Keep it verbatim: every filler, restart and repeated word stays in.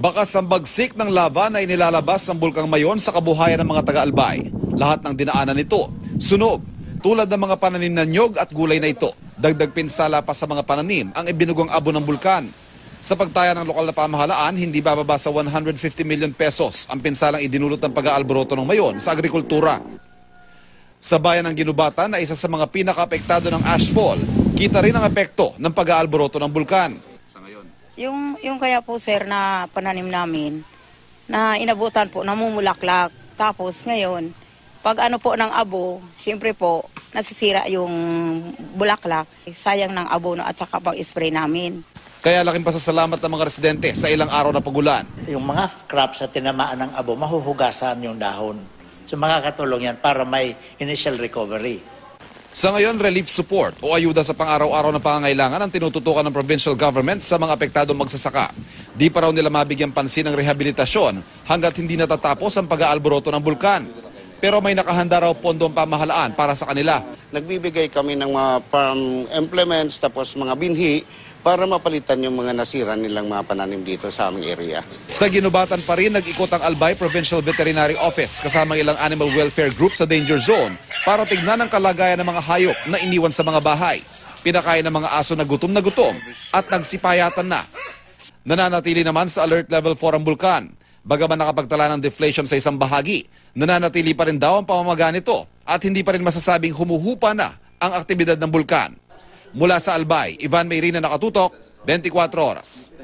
Bakas ang bagsik ng lava na inilalabas ng Bulkang Mayon sa kabuhayan ng mga taga-Albay. Lahat ng dinaanan nito, sunog, tulad ng mga pananim na niyog at gulay na ito. Dagdag pinsala pa sa mga pananim ang ibinugong abo ng bulkan. Sa pagtaya ng lokal na pamahalaan, hindi bababa sa one hundred fifty million pesos ang pinsalang idinulot ng pag-aalboroto ng Mayon sa agrikultura. Sa bayan ng Ginubatan na isa sa mga pinaka-apektado ng ashfall, kita rin ang epekto ng pag-aalboroto ng bulkan. Yung, yung kaya po sir na pananim namin, na inabutan po, namumulaklak. Tapos ngayon, pag ano po ng abo, siyempre po, nasisira yung bulaklak. Sayang ng abo no, at saka pag-spray namin. Kaya laking pasasalamat ng mga residente sa ilang araw na pagulan. Yung mga crops na tinamaan ng abo, mahuhugasan yung dahon. So makakatulong yan para may initial recovery. Sa ngayon, relief support o ayuda sa pang-araw-araw na pangangailangan ang tinututukan ng provincial government sa mga apektadong magsasaka. Di pa raw nila mabigyan pansin ng rehabilitasyon hanggat hindi natatapos ang pag-aalboroto ng bulkan. Pero may nakahanda raw pondo ang pamahalaan para sa kanila. Nagbibigay kami ng mga farm implements tapos mga binhi para mapalitan yung mga nasira nilang mga pananim dito sa aming area. Sa Ginubatan pa rin, nag-ikot ang Albay Provincial Veterinary Office kasama ilang animal welfare group sa danger zone para tignan ang kalagayan ng mga hayop na iniwan sa mga bahay. Pinakain ng mga aso na gutom na gutom at nagsipayatan na. Nananatili naman sa alert level four ang bulkan. Bagaman nakapagtala ng deflation sa isang bahagi, nananatili pa rin daw ang pamamaga nito at hindi pa rin masasabing humuhupa na ang aktibidad ng bulkan. Mula sa Albay, Ivan Mayrina, nakatutok, twenty-four oras.